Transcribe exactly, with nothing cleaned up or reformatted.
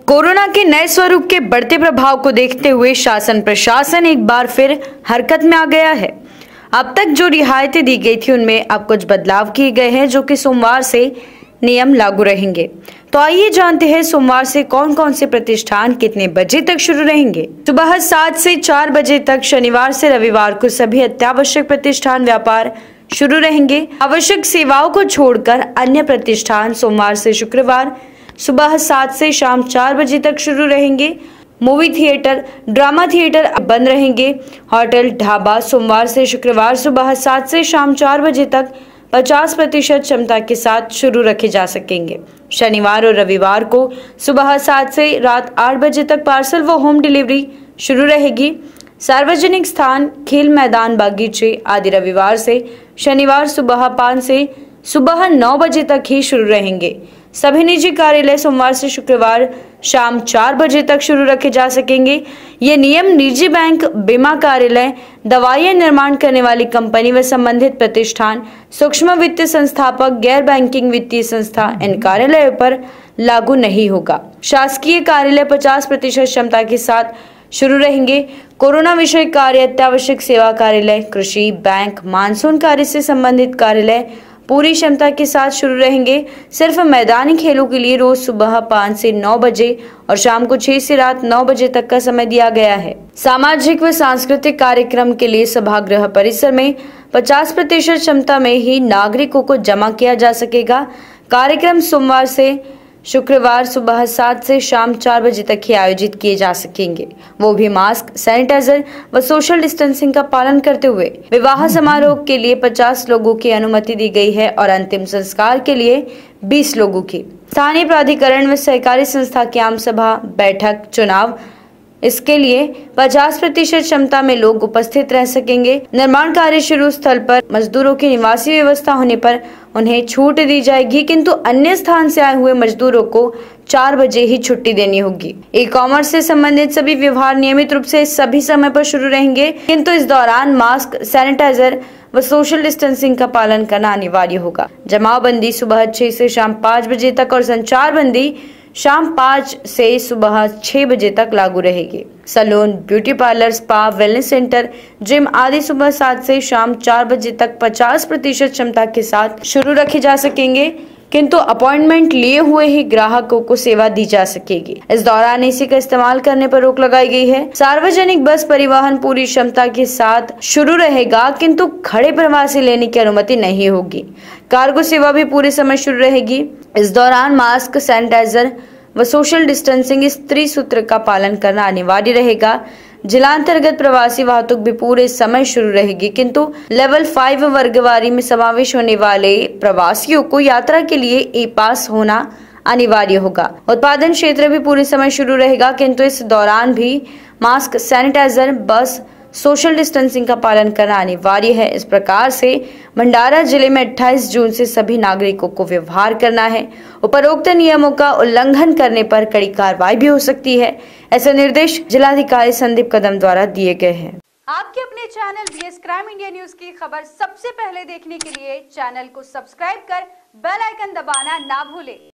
Corona के नए स्वरूप के बढ़ते प्रभाव को देखते हुए शासन प्रशासन एक बार फिर हरकत में आ गया है। अब तक जो रियायतें दी गई थी उनमें अब कुछ बदलाव किए गए हैं, जो कि सोमवार से नियम लागू रहेंगे। तो आइए जानते हैं सोमवार से कौन कौन से प्रतिष्ठान कितने बजे तक शुरू रहेंगे। सुबह सात से चार बजे तक शनिवार से रविवार को सभी अत्यावश्यक प्रतिष्ठान व्यापार शुरू रहेंगे। आवश्यक सेवाओं को छोड़कर अन्य प्रतिष्ठान सोमवार से शुक्रवार सुबह सात से शाम चार बजे तक शुरू रहेंगे। मूवी थिएटर, ड्रामा थिएटर बंद रहेंगे। होटल, ढाबा सोमवार से शुक्रवार सुबह सात से शाम चार बजे तक पचास प्रतिशत क्षमता के साथ शुरू रखे जा सकेंगे। शनिवार और रविवार को सुबह सात से रात आठ बजे तक पार्सल व होम डिलीवरी शुरू रहेगी। सार्वजनिक स्थान, खेल मैदान, बागीचे आदि रविवार से शनिवार सुबह पाँच से सुबह नौ बजे तक ही शुरू रहेंगे। सभी निजी कार्यालय सोमवार से शुक्रवार शाम चार बजे तक शुरू रखे जा सकेंगे। ये नियम निजी बैंक, बीमा कार्यालय, दवाइयां निर्माण करने वाली कंपनी व संबंधित प्रतिष्ठान, सूक्ष्म वित्तीय संस्थापक, गैर बैंकिंग वित्तीय संस्था इन कार्यालयों पर लागू नहीं होगा। शासकीय कार्यालय पचास प्रतिशत क्षमता के साथ शुरू रहेंगे। कोरोना विषय कार्य, अत्यावश्यक सेवा कार्यालय, कृषि, बैंक, मानसून कार्य से संबंधित कार्यालय पूरी क्षमता के साथ शुरू रहेंगे। सिर्फ मैदानी खेलों के लिए रोज सुबह पाँच से नौ बजे और शाम को छह से रात नौ बजे तक का समय दिया गया है। सामाजिक व सांस्कृतिक कार्यक्रम के लिए सभागृह परिसर में पचास प्रतिशत क्षमता में ही नागरिकों को जमा किया जा सकेगा। कार्यक्रम सोमवार से शुक्रवार सुबह सात से शाम चार बजे तक ही आयोजित किए जा सकेंगे, वो भी मास्क, सैनिटाइजर व सोशल डिस्टेंसिंग का पालन करते हुए। विवाह समारोह के लिए पचास लोगों की अनुमति दी गई है और अंतिम संस्कार के लिए बीस लोगों की। स्थानीय प्राधिकरण व सहकारी संस्था की आम सभा, बैठक, चुनाव, इसके लिए पचास प्रतिशत क्षमता में लोग उपस्थित रह सकेंगे। निर्माण कार्य शुरू स्थल पर मजदूरों की निवासी व्यवस्था होने पर उन्हें छूट दी जाएगी, किंतु अन्य स्थान से आए हुए मजदूरों को चार बजे ही छुट्टी देनी होगी। ई कॉमर्स से संबंधित सभी व्यवहार नियमित रूप से सभी समय पर शुरू रहेंगे, किंतु इस दौरान मास्क, सैनिटाइजर व सोशल डिस्टेंसिंग का पालन करना अनिवार्य होगा। जमावबंदी सुबह छह से शाम पाँच बजे तक और संचार बंदी शाम पाँच से सुबह छह बजे तक लागू रहेगी। Salon, beauty parlour, spa, wellness centre, gym आदि सुबह सात से शाम चार बजे तक पचास प्रतिशत क्षमता के साथ शुरू रखे जा सकेंगे, किंतु अपॉइंटमेंट लिए हुए ही ग्राहकों को सेवा दी जा सकेगी। इस दौरान एसी का इस्तेमाल करने पर रोक लगाई गई है। सार्वजनिक बस परिवहन पूरी क्षमता के साथ शुरू रहेगा, किंतु खड़े प्रवासी लेने की अनुमति नहीं होगी। कार्गो सेवा भी पूरे समय शुरू रहेगी। इस दौरान मास्क, सैनिटाइजर व सोशल डिस्टेंसिंग, इस त्रिसूत्र का पालन करना अनिवार्य रहेगा। जिलांतर्गत प्रवासी वाहतुक भी पूरे समय शुरू रहेगी, किंतु लेवल फाइव वर्गवारी में समावेश होने वाले प्रवासियों को यात्रा के लिए ई पास होना अनिवार्य होगा। उत्पादन क्षेत्र भी पूरे समय शुरू रहेगा, किंतु इस दौरान भी मास्क, सैनिटाइजर, बस, सोशल डिस्टेंसिंग का पालन करना अनिवार्य है। इस प्रकार से भंडारा जिले में अट्ठाईस जून से सभी नागरिकों को व्यवहार करना है। उपरोक्त नियमों का उल्लंघन करने पर कड़ी कार्रवाई भी हो सकती है। ऐसे निर्देश जिलाधिकारी संदीप कदम द्वारा दिए गए हैं। आपके अपने channel BS crime India news की खबर सबसे पहले देखने के लिए चैनल को सब्सक्राइब कर बेल आइकन दबाना ना भूलें।